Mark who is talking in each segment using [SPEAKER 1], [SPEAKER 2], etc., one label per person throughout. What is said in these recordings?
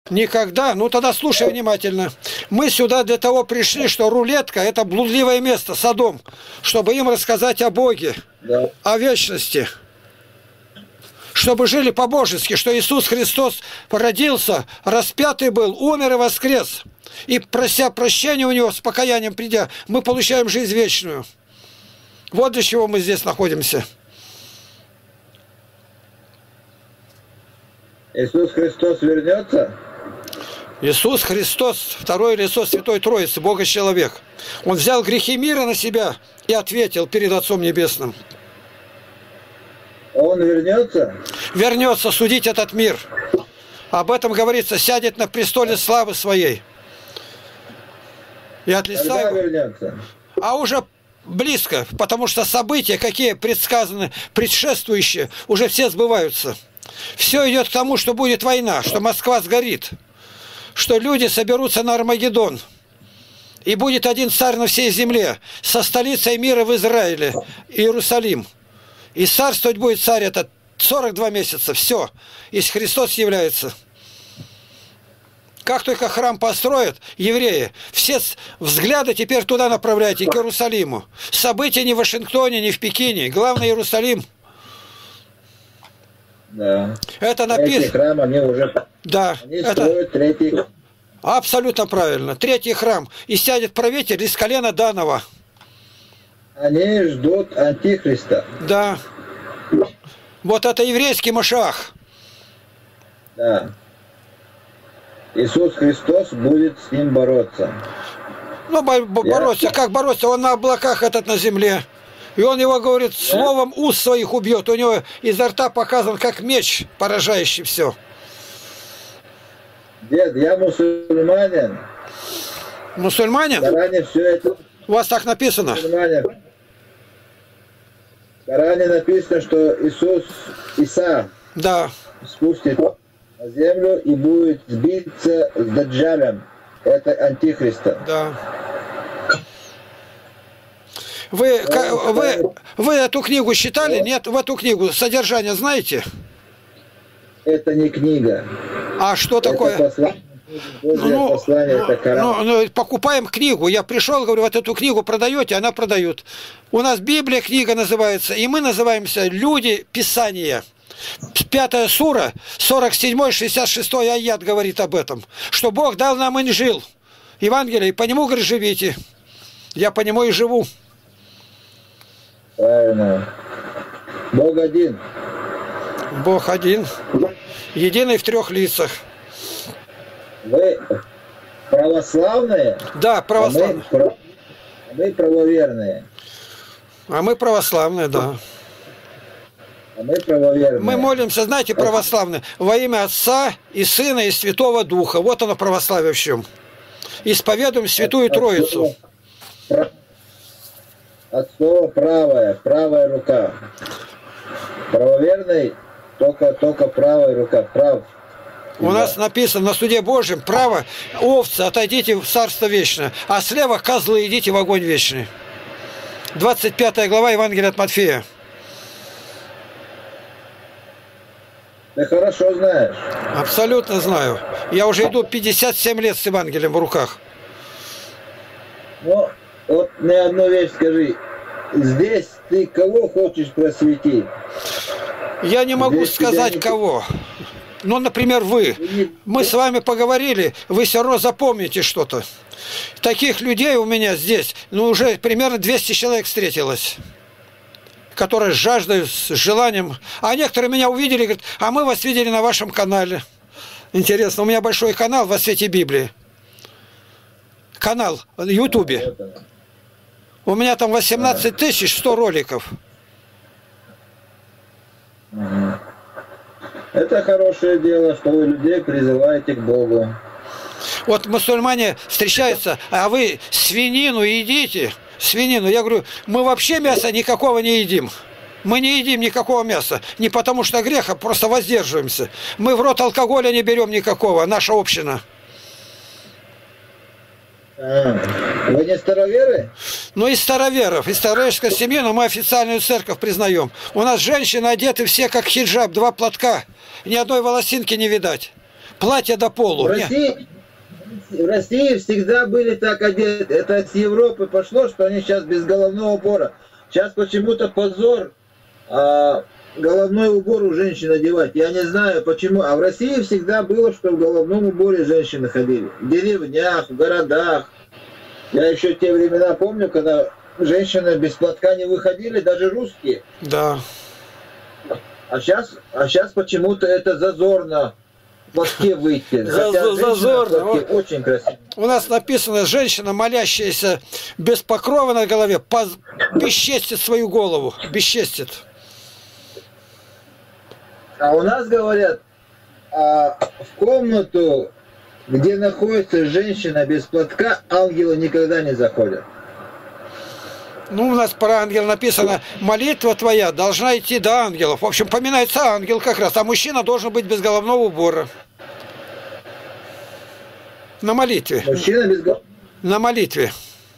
[SPEAKER 1] Никогда. Ну тогда слушай внимательно. Мы сюда для того пришли, что рулетка – это блудливое место, Содом, чтобы им рассказать о Боге,
[SPEAKER 2] Да.
[SPEAKER 1] о вечности. Чтобы жили по-божески, что Иисус Христос родился, распятый был, умер и воскрес. И прося прощения у Него, с покаянием придя, мы получаем жизнь вечную. Вот для чего мы здесь находимся.
[SPEAKER 2] Иисус Христос вернется?
[SPEAKER 1] Иисус Христос, второе лицо Святой Троицы, Бога-человек. Он взял грехи мира на себя и ответил перед Отцом Небесным.
[SPEAKER 2] Он вернется?
[SPEAKER 1] Вернется судить этот мир. Об этом говорится, сядет на престоле славы своей. И от лица
[SPEAKER 2] Когда
[SPEAKER 1] его...
[SPEAKER 2] вернется?
[SPEAKER 1] А уже близко, потому что события, какие предсказаны, предшествующие, уже все сбываются. Все идет к тому, что будет война, что Москва сгорит, что люди соберутся на Армагеддон. И будет один царь на всей земле, со столицей мира в Израиле, Иерусалим. И царствовать будет царь этот 42 месяца, все, если Христос является. Как только храм построят, евреи, все взгляды теперь туда направляйте, к Иерусалиму. События не в Вашингтоне, не в Пекине, главное Иерусалим.
[SPEAKER 2] Да.
[SPEAKER 1] Это
[SPEAKER 2] Третий
[SPEAKER 1] написано.
[SPEAKER 2] храм, они уже...
[SPEAKER 1] Да,
[SPEAKER 2] Они
[SPEAKER 1] это
[SPEAKER 2] строят третий.
[SPEAKER 1] абсолютно правильно. Третий храм. И сядет правитель из колена Данова.
[SPEAKER 2] Они ждут Антихриста.
[SPEAKER 1] Да. Вот это еврейский Машиах.
[SPEAKER 2] Да. Иисус Христос будет с ним бороться.
[SPEAKER 1] Ну, бороться, как бороться? Он на облаках этот на земле. И он его, говорит, словом уст своих убьет. У него изо рта показан как меч, поражающий все.
[SPEAKER 2] Дед, я мусульманин.
[SPEAKER 1] Мусульманин?
[SPEAKER 2] В Коране все это...
[SPEAKER 1] У вас так написано?
[SPEAKER 2] Мусульманин. В Коране написано, что Иса
[SPEAKER 1] Да.
[SPEAKER 2] спустит на землю и будет сбиться с Даджалем. Это Антихриста.
[SPEAKER 1] Да. Вы эту книгу читали? Нет, в эту книгу содержание знаете?
[SPEAKER 2] Это не книга.
[SPEAKER 1] А что
[SPEAKER 2] Это
[SPEAKER 1] такое?
[SPEAKER 2] послание, Божье послание, это Коран.
[SPEAKER 1] Покупаем книгу. Я пришел, говорю, вот эту книгу продаете, она продает. У нас Библия, книга называется, и мы называемся «Люди Писания». 5 сура, 47-66 аят говорит об этом, что Бог дал нам инжил, Евангелие, и по нему, говорит, живите. Я по нему и живу.
[SPEAKER 2] Правильно. Бог один.
[SPEAKER 1] Бог один, единый в трех лицах.
[SPEAKER 2] Вы православные?
[SPEAKER 1] Да, православные.
[SPEAKER 2] А мы правоверные.
[SPEAKER 1] А мы православные, да.
[SPEAKER 2] А мы правоверные.
[SPEAKER 1] Мы молимся, знаете, православные, во имя Отца и Сына и Святого Духа. Вот оно православие в чем. Исповедуем Святую Троицу.
[SPEAKER 2] От слова правая рука. Правоверный только правая рука. Прав.
[SPEAKER 1] У нас написано на суде Божьем: право, овцы, отойдите в царство вечное, а слева козлы, идите в огонь вечный. 25 глава Евангелия от Матфея.
[SPEAKER 2] Ты хорошо знаешь.
[SPEAKER 1] Абсолютно знаю. Я уже иду 57 лет с Евангелием в руках.
[SPEAKER 2] Ну, вот мне одну вещь скажи. Здесь ты кого хочешь просветить?
[SPEAKER 1] Я не могу
[SPEAKER 2] Здесь
[SPEAKER 1] сказать
[SPEAKER 2] не...
[SPEAKER 1] кого. Ну, например, вы. Мы с вами поговорили, вы все равно запомните что-то. Таких людей у меня здесь, ну, уже примерно 200 человек встретилось, которые с жаждой, с желанием. А некоторые меня увидели и говорят: а мы вас видели на вашем канале. Интересно, у меня большой канал «Во свете Библии». Канал в Ютубе. У меня там 18 100 роликов.
[SPEAKER 2] Это хорошее дело, что вы людей призываете к Богу.
[SPEAKER 1] Вот мусульмане встречаются: а вы свинину едите? Свинину. Я говорю: мы вообще мяса никакого не едим. Мы не едим никакого мяса. Не потому что грех, а просто воздерживаемся. Мы в рот алкоголя не берем никакого, наша община.
[SPEAKER 2] Вы не староверы?
[SPEAKER 1] Ну, из староверов, из староверской семьи, но мы официальную церковь признаем. У нас женщины одеты все как хиджаб, 2 платка, ни одной волосинки не видать. Платье до полу.
[SPEAKER 2] В России всегда были так одеты. Это с Европы пошло, что они сейчас без головного убора. Сейчас почему-то позор головной убор у женщин одевать. Я не знаю почему. А в России всегда было, что в головном уборе женщины ходили. В деревнях, в городах. Я еще те времена помню, когда женщины без платка не выходили, даже русские.
[SPEAKER 1] Да.
[SPEAKER 2] А сейчас почему-то это зазорно в платке выйти.
[SPEAKER 1] Зазорно.
[SPEAKER 2] Очень красиво.
[SPEAKER 1] У нас написано: женщина, молящаяся без покрова на голове, бесчестит свою голову. Бесчестит.
[SPEAKER 2] А у нас говорят, в комнату, где находится женщина без платка, ангелы никогда не заходят.
[SPEAKER 1] Ну, у нас про ангела написано: молитва твоя должна идти до ангелов. В общем, поминается ангел как раз, а мужчина должен быть без головного убора. На молитве.
[SPEAKER 2] Мужчина без головного?
[SPEAKER 1] На молитве.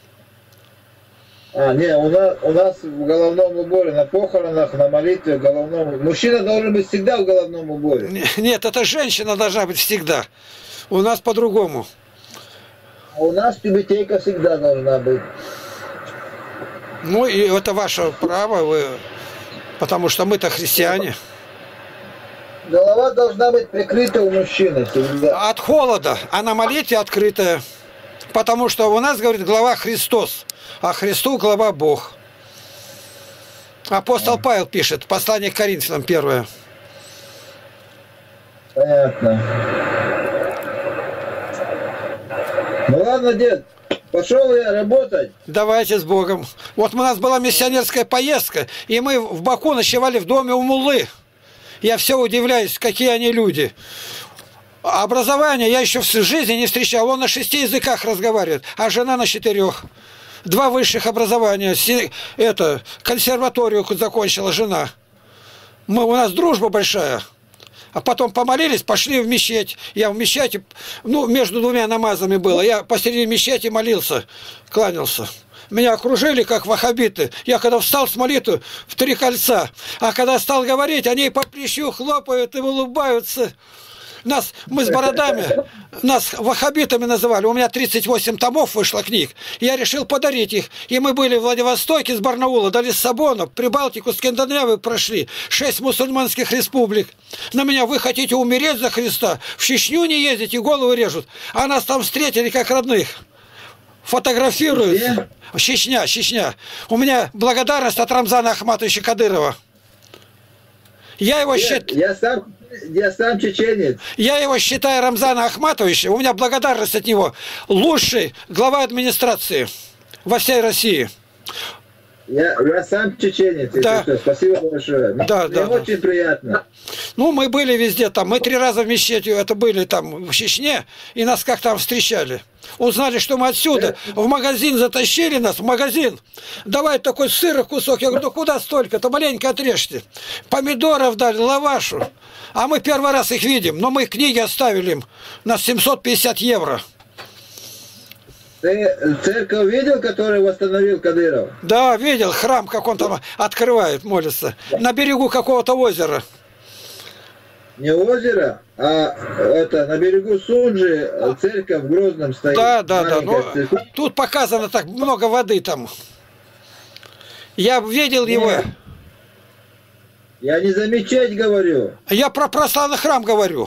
[SPEAKER 2] Не, у нас в головном уборе, на похоронах, на молитве, в головном... Мужчина должен быть всегда в головном уборе.
[SPEAKER 1] Нет, это женщина должна быть всегда. У нас по-другому.
[SPEAKER 2] А у нас тюбетейка всегда должна быть.
[SPEAKER 1] Ну, и это ваше право, потому что мы-то христиане.
[SPEAKER 2] Голова должна быть прикрыта у мужчины всегда.
[SPEAKER 1] От холода, а на молитве открытая. Потому что у нас, говорит, глава Христос, а Христу глава Бог. Апостол Павел пишет, послание к Коринфянам 1.
[SPEAKER 2] Понятно. Ну ладно, дед, пошел я работать.
[SPEAKER 1] Давайте с Богом. Вот у нас была миссионерская поездка, и мы в Баку ночевали в доме у муллы. Я все удивляюсь, какие они люди. Образование я еще в жизни не встречал. Он на 6 языках разговаривает, а жена на 4. 2 высших образования. Консерваторию закончила жена. У нас дружба большая. А потом помолились, пошли в мечеть. Я в мечети, между 2 намазами было. Я посреди мечети молился, кланялся. Меня окружили, как ваххабиты. Я когда встал с молитвы в 3 кольца, а когда стал говорить, они по плечу хлопают и улыбаются. Мы с бородами, нас ваххабитами называли. У меня 38 томов вышло книг. Я решил подарить их. И мы были в Владивостоке с Барнаула, до Лиссабона, Прибалтику, Скандинавию прошли. 6 мусульманских республик. На меня: вы хотите умереть за Христа? В Чечню не ездите, голову режут. А нас там встретили как родных. Фотографируют. Чечня. У меня благодарность от Рамзана Ахматовича Кадырова. Я сам чеченец. Я его считаю, Рамзана Ахматовича, у меня благодарность от него, лучший глава администрации во всей России.
[SPEAKER 2] Я сам чеченец.
[SPEAKER 1] Да.
[SPEAKER 2] Спасибо большое. Мне очень приятно.
[SPEAKER 1] Мы были везде там. Мы 3 раза в мечети были там в Чечне, и нас как там встречали. Узнали, что мы отсюда. В магазин затащили нас, в магазин. Давай такой сыра кусок. Я говорю: куда столько-то? Маленько отрежьте. Помидоров дали, лавашу. А мы первый раз их видим. Но мы книги оставили им на 750 евро.
[SPEAKER 2] Ты церковь видел, которую восстановил Кадыров?
[SPEAKER 1] Да, видел. Храм, как он там открывает, молится. На берегу какого-то озера.
[SPEAKER 2] Не озеро, а на берегу Сунжи церковь в Грозном стоит.
[SPEAKER 1] Да. Тут показано так много воды там. Я видел его.
[SPEAKER 2] Я не за мечеть говорю.
[SPEAKER 1] Я про православный храм говорю.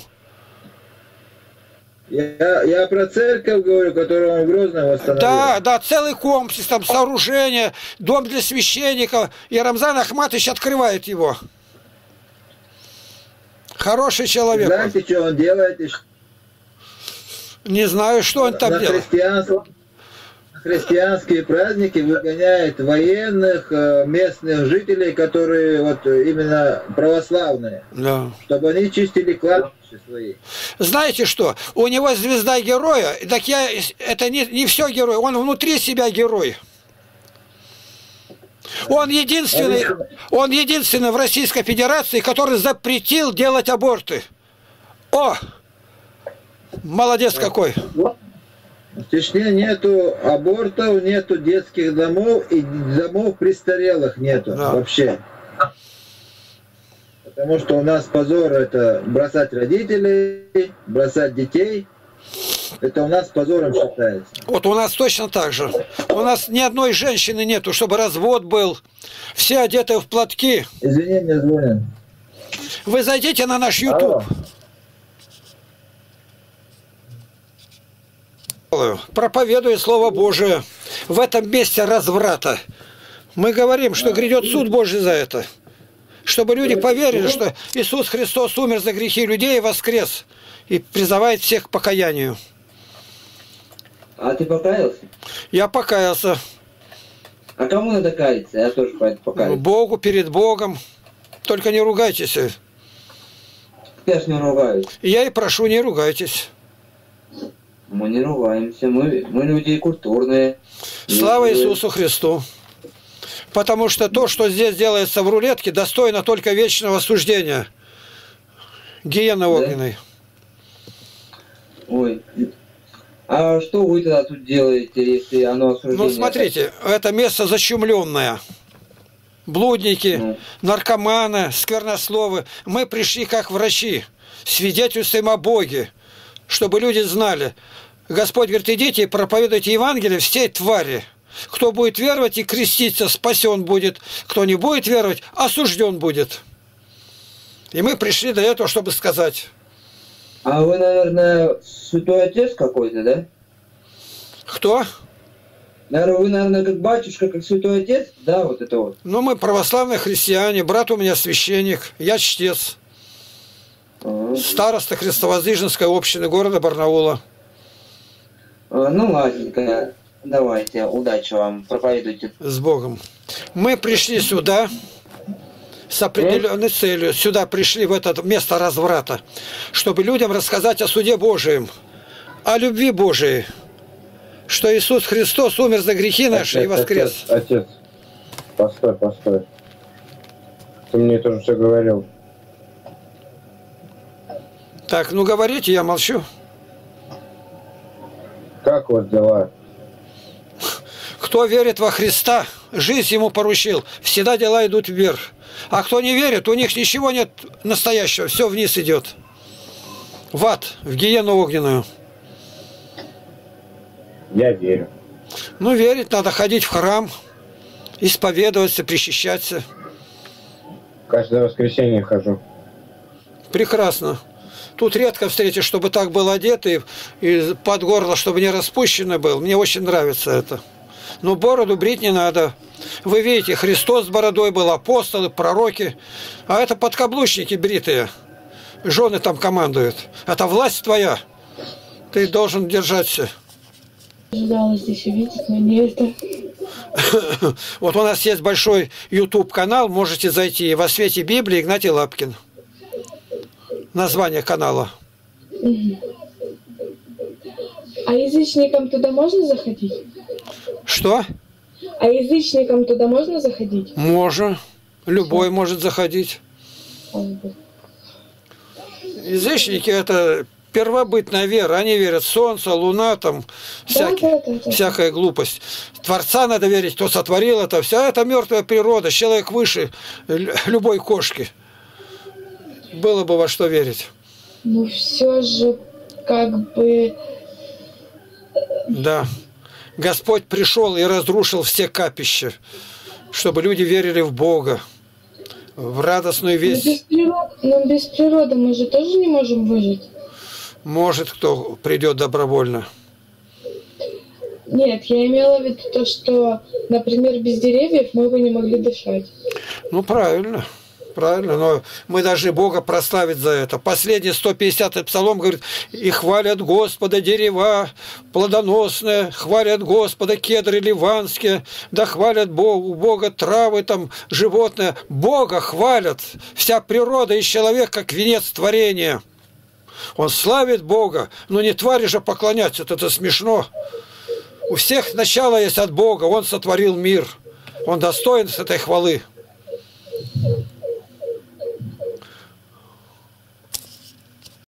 [SPEAKER 2] Я про церковь говорю, которую он в Грозном восстановил.
[SPEAKER 1] Да, целый комплекс, там сооружение, дом для священников. И Рамзан Ахматович открывает его. Хороший человек.
[SPEAKER 2] Знаете, что он делает?
[SPEAKER 1] Не знаю, что он там делает.
[SPEAKER 2] На христианские праздники выгоняет военных, местных жителей, которые именно православные. Да. Чтобы они чистили кладбища свои.
[SPEAKER 1] Знаете что? У него звезда героя. Так это не все герой. Он внутри себя герой. Он единственный в Российской Федерации, который запретил делать аборты. Молодец какой.
[SPEAKER 2] В Чечне нету абортов, нету детских домов, и домов престарелых нету вообще. Потому что у нас позор это бросать родителей, бросать детей. Это у нас позором считается.
[SPEAKER 1] Вот у нас точно так же. У нас ни одной женщины нету, чтобы развод был. Все одеты в платки.
[SPEAKER 2] Извини, мне звонят.
[SPEAKER 1] Вы зайдите на наш YouTube. Проповедует Слово Божие в этом месте разврата. Мы говорим, что грядет суд Божий за это. Чтобы люди поверили, что Иисус Христос умер за грехи людей и воскрес. И призывает всех к покаянию.
[SPEAKER 3] А ты покаялся?
[SPEAKER 1] Я покаялся.
[SPEAKER 3] А кому надо каяться? Я тоже покаюсь.
[SPEAKER 1] Богу, перед Богом. Только не ругайтесь.
[SPEAKER 3] Я ж не ругаюсь.
[SPEAKER 1] Я и прошу, не ругайтесь.
[SPEAKER 3] Мы не ругаемся. Мы люди культурные.
[SPEAKER 1] Слава Иисусу Христу. Потому что то, что здесь делается в рулетке, достойно только вечного суждения. Гиены огненной.
[SPEAKER 3] Ой. А что вы тогда тут делаете, если оно осуждение?
[SPEAKER 1] Ну, смотрите, это место зачумленное. Блудники, наркоманы, сквернословы. Мы пришли как врачи, свидетельствуем о Боге, чтобы люди знали. Господь говорит, идите и проповедуйте Евангелие всей твари. Кто будет веровать и креститься, спасен будет. Кто не будет веровать, осужден будет. И мы пришли до этого, чтобы сказать.
[SPEAKER 3] А вы, наверное, святой отец какой-то, да?
[SPEAKER 1] Кто?
[SPEAKER 3] Вы, наверное, как батюшка, как святой отец, да, вот это вот?
[SPEAKER 1] Ну, мы православные христиане, брат у меня священник, я чтец. Староста Христовоздвиженской общины города Барнаула.
[SPEAKER 3] Ну, ладненько, давайте, удачи вам, проповедуйте.
[SPEAKER 1] С Богом. Мы пришли сюда с определенной целью. Сюда пришли, в это место разврата, чтобы людям рассказать о суде Божием, о любви Божией, что Иисус Христос умер за грехи наши и воскрес.
[SPEAKER 4] Отец, постой. Ты мне тоже все говорил.
[SPEAKER 1] Так, ну говорите, я молчу.
[SPEAKER 4] Как у вас дела?
[SPEAKER 1] Кто верит во Христа, жизнь ему поручил, всегда дела идут вверх. А кто не верит, у них ничего нет настоящего, все вниз идет. В ад, в гиену огненную.
[SPEAKER 4] Я верю.
[SPEAKER 1] Ну, верить надо, ходить в храм, исповедоваться, причащаться.
[SPEAKER 4] Каждое воскресенье хожу.
[SPEAKER 1] Прекрасно. Тут редко встретишь, чтобы так был одет и под горло, чтобы не распущенный был. Мне очень нравится это. Но бороду брить не надо. Вы видите, Христос с бородой был, апостолы, пророки. А это подкаблучники бритые. Жены там командуют. Это власть твоя. Ты должен держаться.
[SPEAKER 5] Ожидала здесь увидеть, но не это.
[SPEAKER 1] Вот у нас есть большой YouTube-канал. Можете зайти. «Во свете Библии» Игнатий Лапкин. Название канала.
[SPEAKER 5] А язычникам туда можно заходить?
[SPEAKER 1] Что?
[SPEAKER 5] А язычникам туда можно заходить?
[SPEAKER 1] Можно. Любой может заходить. Язычники – это первобытная вера. Они верят в солнце, луна, там, всякая глупость. Творца надо верить, кто сотворил это. Вся это мертвая природа. Человек выше любой кошки. Было бы во что верить.
[SPEAKER 5] Ну, все же, как бы...
[SPEAKER 1] Да. Господь пришел и разрушил все капища, чтобы люди верили в Бога, в радостную весть.
[SPEAKER 5] Но без природы мы же тоже не можем выжить.
[SPEAKER 1] Может, кто придет добровольно.
[SPEAKER 5] Нет, я имела в виду то, что, например, без деревьев мы бы не могли дышать.
[SPEAKER 1] Ну, правильно. Правильно, но мы должны Бога прославить за это. Последний 150-й псалом говорит, и хвалят Господа дерева плодоносные, хвалят Господа кедры ливанские, да хвалят Бога травы там, животные. Бога хвалят. Вся природа и человек как венец творения. Он славит Бога, но не твари же поклоняться, это смешно. У всех начало есть от Бога, Он сотворил мир. Он достоин с этой хвалы.